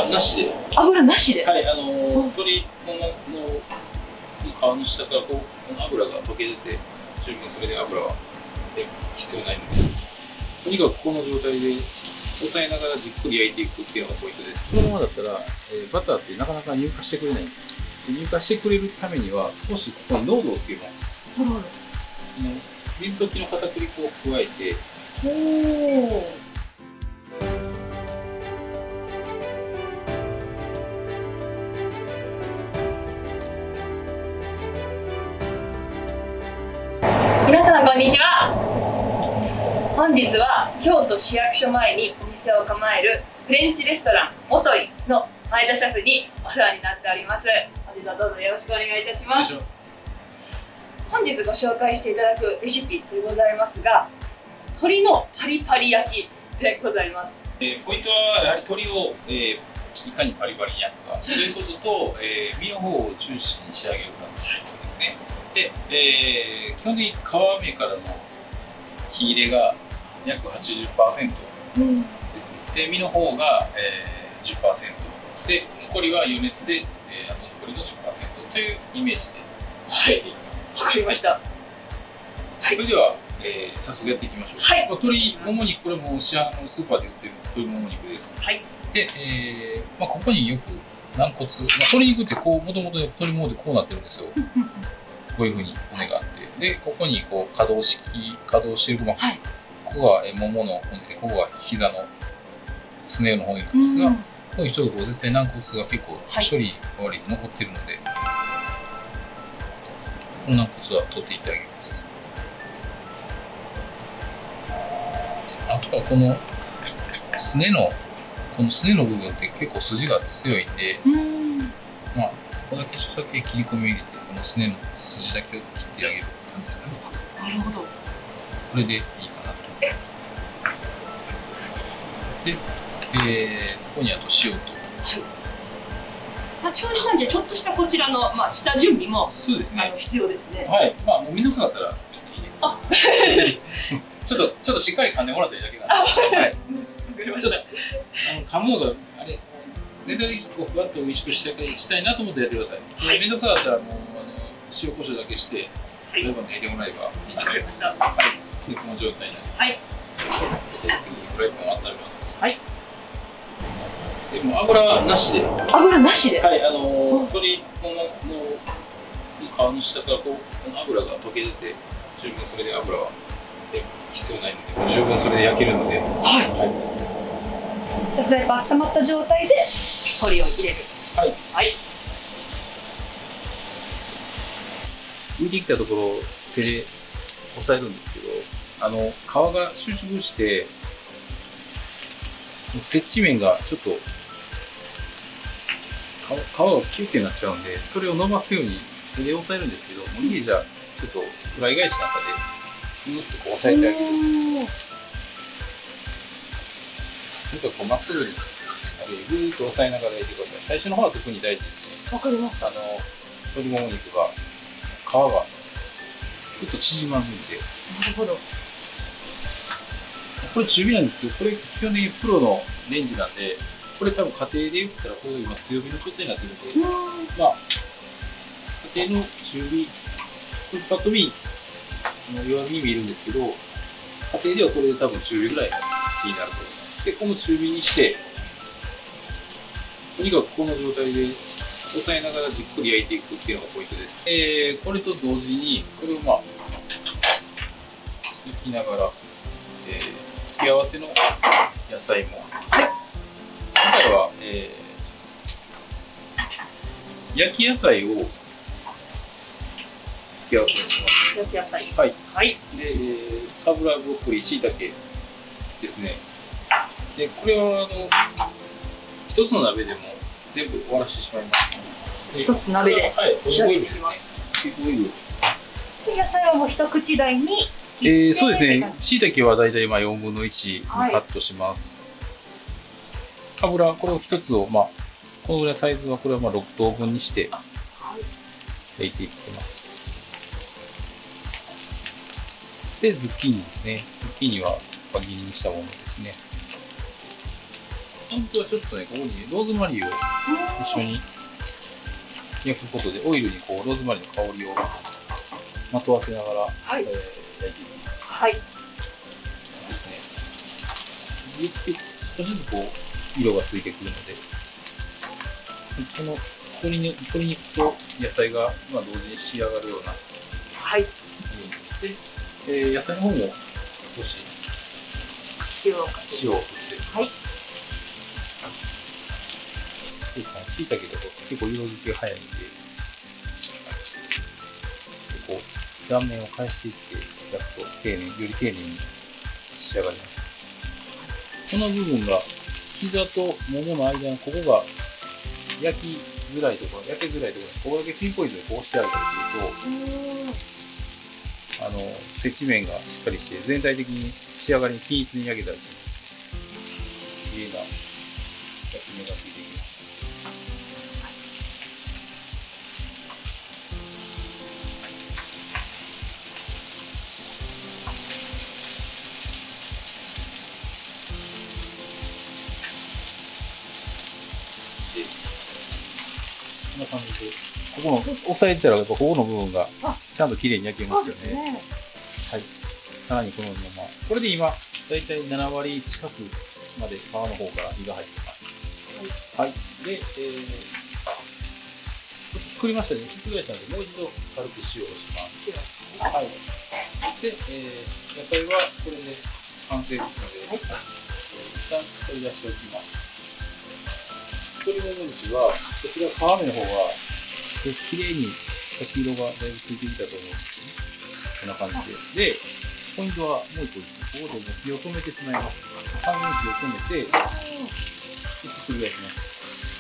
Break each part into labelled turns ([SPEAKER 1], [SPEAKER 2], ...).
[SPEAKER 1] 油なしで。
[SPEAKER 2] 油なしで。
[SPEAKER 1] はい、鶏ももの皮の下からこの油が溶け出て、十分それで油は必要ないので、とにかくこの状態で押さえながらじっくり焼いていくっていうのがポイントです。このままだったら、バターってなかなか乳化してくれない。乳化してくれるためには少しここに濃度をつけます。その水溶きの片栗粉を加えて、
[SPEAKER 2] 皆さんこんにちは。本日は京都市役所前にお店を構えるフレンチレストランもといの前田シェフにお世話になっております。本日はどうぞよろしくお願いいたします。本日ご紹介していただくレシピでございますが、鶏のパリパリ焼きでございます。
[SPEAKER 1] ポイントはやはり鶏を、いかにパリパリに焼くかということと、身の方を中心に仕上げるかということですね。で、基本的に皮目からの火入れが約 80% ですね。で、身の方が、10% で、残りは余熱で、あと残りの 10% というイメージで仕上げていきます。
[SPEAKER 2] わかりました。はい、
[SPEAKER 1] それでは、早速やっていきましょう。
[SPEAKER 2] はい、
[SPEAKER 1] 鶏もも肉、これも市販のスーパーで売ってる鶏もも肉です。
[SPEAKER 2] はい、
[SPEAKER 1] で、ここによく軟骨、鶏肉ってこうもともと鶏ももでこうなってるんですよ。こういうふうに骨があって、で、ここにこう可動してる部分、はい、ここがももの骨で、ここが膝のすねの骨なんですが、ここにちょっとこう絶対軟骨が結構処理が悪いと残ってるので、この軟骨は取っていってあげます。あとはこのすねの部分って結構筋が強いんで、ここだけちょっとだけ切り込みを入れて、このすねの筋だけを切ってあげる感じですかね。
[SPEAKER 2] なるほど。
[SPEAKER 1] これでいいかなと。で、ここにあと塩と。
[SPEAKER 2] 調理なんじゃちょっとしたこちらの、下準備も
[SPEAKER 1] そうですね。
[SPEAKER 2] 必要ですね。
[SPEAKER 1] はい。もう面倒くさかったら別にいいです。ちょっとしっかり噛んでもらったらいいだけなんで。はい。わかりました。噛むのがあれ全体的にこうふわっと美味しくしたいなと思ってやってください。面倒くさかったらもう塩コショウだけして例えば抜いてもらえばいいです。
[SPEAKER 2] わかりました。
[SPEAKER 1] はい。でこの状態になります。はい。次にフライパンを温めます。
[SPEAKER 2] はい。
[SPEAKER 1] でも油なしで。
[SPEAKER 2] 油なしで。
[SPEAKER 1] はい。鶏ももの皮の下からこの油が溶け出て十分それで油は必要ないので十分それで焼けるので。はい。
[SPEAKER 2] フライパン温まった状態で鶏を入れる。はい。はい。
[SPEAKER 1] 浮いてきたところを手で押さえるんですけど、皮が収縮して、接地面がちょっと皮がキュッてなっちゃうんで、それを伸ばすように手で押さえるんですけど、もう家じゃちょっとフライ返しなんかでぐっとこう押さえてあげる。なんかこうまっすぐにぐーっと押さえながら焼いてください。最初の方は特に大事ですね。わかりました。鶏もも肉が皮がちょっと縮まるんで。
[SPEAKER 2] なるほど。
[SPEAKER 1] これ中火なんですけど、これ基本的にプロのレンジなんで、これ多分家庭で言ったらこれ今強火の状態になってるんで、家庭の中火、パッと見弱火に見えるんですけど、家庭ではこれで多分中火ぐらいの火になると思います。で、この中火にして、とにかくこの状態で押さえながらじっくり焼いていくっていうのがポイントです。これと同時に、これを焼きながら、付け合わせの野菜も。はい。今回は、焼き野菜を付け合わせにします。
[SPEAKER 2] 焼き野菜。はい。はい。
[SPEAKER 1] で、カブラ、ブロッコリー、椎茸ですね。で、これは一つの鍋でも全部終わらせてしまいます。
[SPEAKER 2] 一つ鍋で仕上げていきます。
[SPEAKER 1] オイル。
[SPEAKER 2] で、野菜はもう一口大に。
[SPEAKER 1] そうですね。椎茸はだいたい4分の1にカットします。油、これを一つをこのぐらいサイズはこれは6等分にして焼いていきます。で、ズッキーニですね。ズッキーニは輪切りにしたものですね。 ポイントはちょっとね、ここにローズマリーを一緒に焼くことで、オイルにこうローズマリーの香りをまとわせながら、
[SPEAKER 2] はい、
[SPEAKER 1] 焼いていきます。
[SPEAKER 2] はい。
[SPEAKER 1] ですね。少しずつこう色がついてくるので、この鶏肉と野菜が同時に仕上がるような。
[SPEAKER 2] はい。
[SPEAKER 1] で、野菜の方も少し
[SPEAKER 2] 塩をかけて。
[SPEAKER 1] 塩を振って。
[SPEAKER 2] はい。
[SPEAKER 1] しいたけだと結構色づきが早いんで、こう断面を返していって焼くとより丁寧に仕上がります。この部分が膝とももの間のここが焼きづらいところ、ここだけピンポイントでこうしてあげたりすると、接地面がしっかりして全体的に仕上がりに均一に焼けたりします。綺麗な焼き目がついていきます。こんな感じで、ここの押さえてたらやっぱここの部分がちゃんと綺麗に焼けますよね。はい。さらにこのまま、これで今だいたい7割近くまで皮の方から火が入ってます。はい。で、作りましたね。ひっくり返したのでもう一度軽く塩をします。はい。で、野菜はこれで完成ですので、一旦取り出しておきます。鶏もも肉は、こちら皮目の方は、綺麗に焼き色がだいぶついてきたと思うんですね。こんな感じで。で、ポイントはもう一個ですね。ここで火を止めてしまいます。半分火を止めて、ひっくり返します。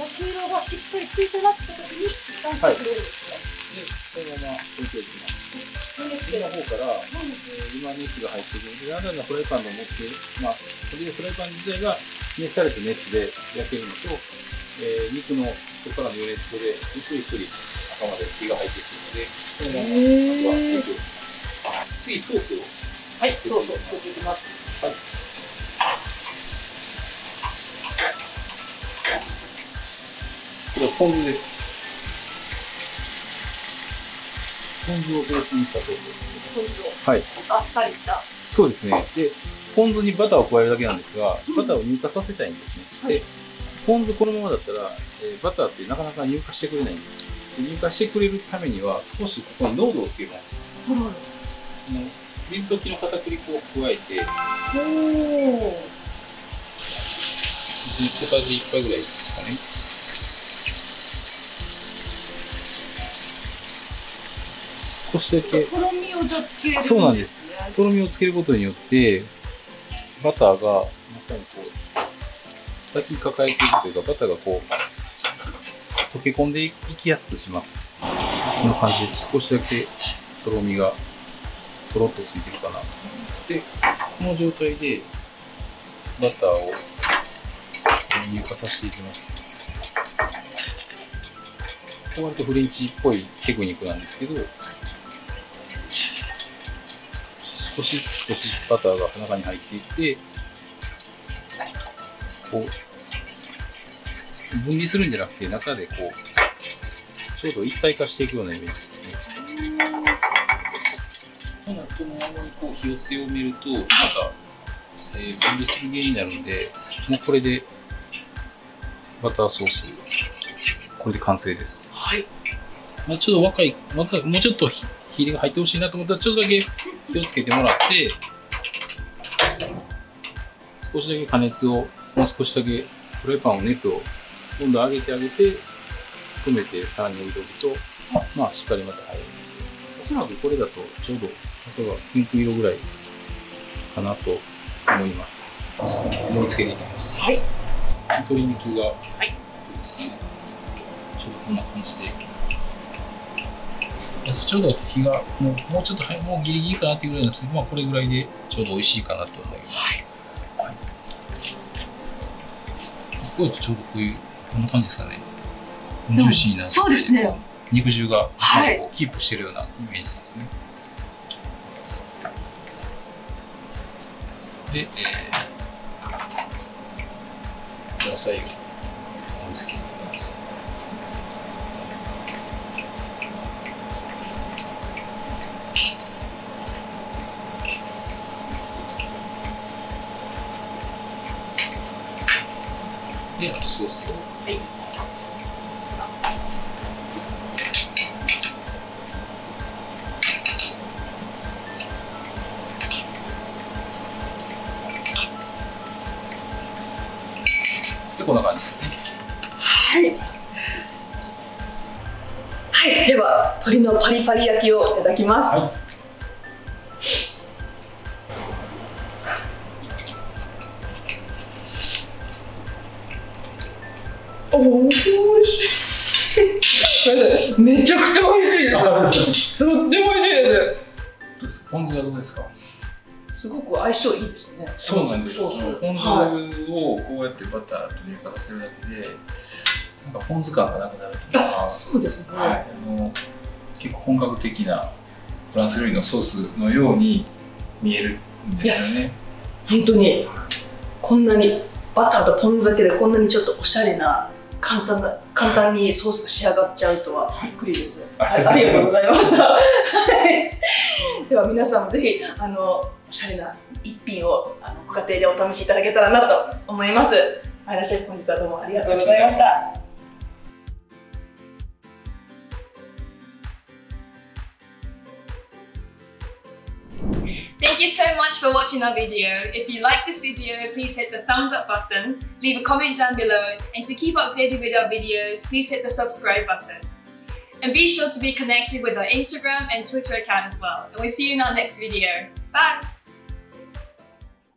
[SPEAKER 2] 焼き色がしっかりついてなった時に、一旦ひっくり返す。
[SPEAKER 1] で、そのまま置いておきます。次の方から、今熱が入っているので、だんだんフライパンの持って、とりあえずフライパン自体が熱されて熱で焼けるのと、肉のそこからの余熱でゆっくり中まで火が入ってくるので、このままあとは置いておきます。次ソースを。
[SPEAKER 2] はい、ソースを作っていきます。
[SPEAKER 1] はい。これはポン酢です。ポン酢をベースにしたソースです。
[SPEAKER 2] ポン酢を。
[SPEAKER 1] はい。
[SPEAKER 2] あっさりした。
[SPEAKER 1] そうですね。で、ポン酢にバターを加えるだけなんですが、バターを乳化させたいんですね。
[SPEAKER 2] はい、
[SPEAKER 1] でポン酢このままだったら、バターってなかなか乳化してくれないんです。乳化してくれるためには少しここに濃度をつけます。その水溶きの片栗粉を加えて、小さじ1杯ぐらいですかね。少しだけ。
[SPEAKER 2] とろみをじゃつけるんですね。
[SPEAKER 1] そうなんです。とろみをつけることによって、バターが中にこう、抱きかかえていくというか、バターがこう、溶け込んでいきやすくします。こんな感じで少しだけとろみがとろっとついてるかなと思います。で、この状態でバターを乳化させていきます。割とフレンチっぽいテクニックなんですけど、少しバターが中に入っていって、こう分離するんじゃなくて中でこうちょうど一体化していくようなイメージですね。この後のままにこう火を強めるとまた、分離する原因になるので、もうこれでバターソースこれで完成です。
[SPEAKER 2] はい。
[SPEAKER 1] ちょっともうちょっと火が入ってほしいなと思ったらちょっとだけ火をつけてもらって、少しだけ加熱をもう少しだけフライパンの熱を温度上げて止めてさらに置いておくと、しっかりまた入る。おそらくこれだとちょうどあとはピンク色ぐらいかなと思います。盛り付けていきます。はい。鶏肉が、はい。ですかね。ちょうどこんな感じで。ちょうど火がもうちょっともうギリギリかなっていうぐらいなんですけど、これぐらいでちょうど美味しいかなと思います。はい。こういうとちょうどこんな感じですかね。ジューシーな。
[SPEAKER 2] そうですね。
[SPEAKER 1] 肉汁がキープしてるようなイメージですね。で、 野菜を盛り付けていきます。で、あとソースを入れていきます。で、こんな感じですね。
[SPEAKER 2] はい。はい、では鶏のパリパリ焼きをいただきます。はい、おいしい。めちゃくちゃ美味しいです。とっても美味しいです。
[SPEAKER 1] ポン酢はどうですか？
[SPEAKER 2] すごく相性いいですね。
[SPEAKER 1] そうなんです。ポン酢をこうやってバターと乳化させるだけで、なんかポン酢感がなくなるというか。
[SPEAKER 2] そうですね。
[SPEAKER 1] はい、結構本格的なフランス料理のソースのように見えるんですよね。
[SPEAKER 2] 本当にこんなにバターとポン酢だけでこんなにちょっとおしゃれな簡単にソースが仕上がっちゃうとはびっくりです。ありがとうございました。では皆さんもぜひおしゃれな一品をご家庭でお試しいただけたらなと思います。前田シェフ、本日はどうもありがとうございました。Thank you so much for watching our video. If you like this video, please hit the thumbs up button, leave a comment down below, and to keep updated with our videos, please hit the subscribe button. And be sure to be connected with our Instagram and Twitter account as well. And we'll see you in our next video. Bye!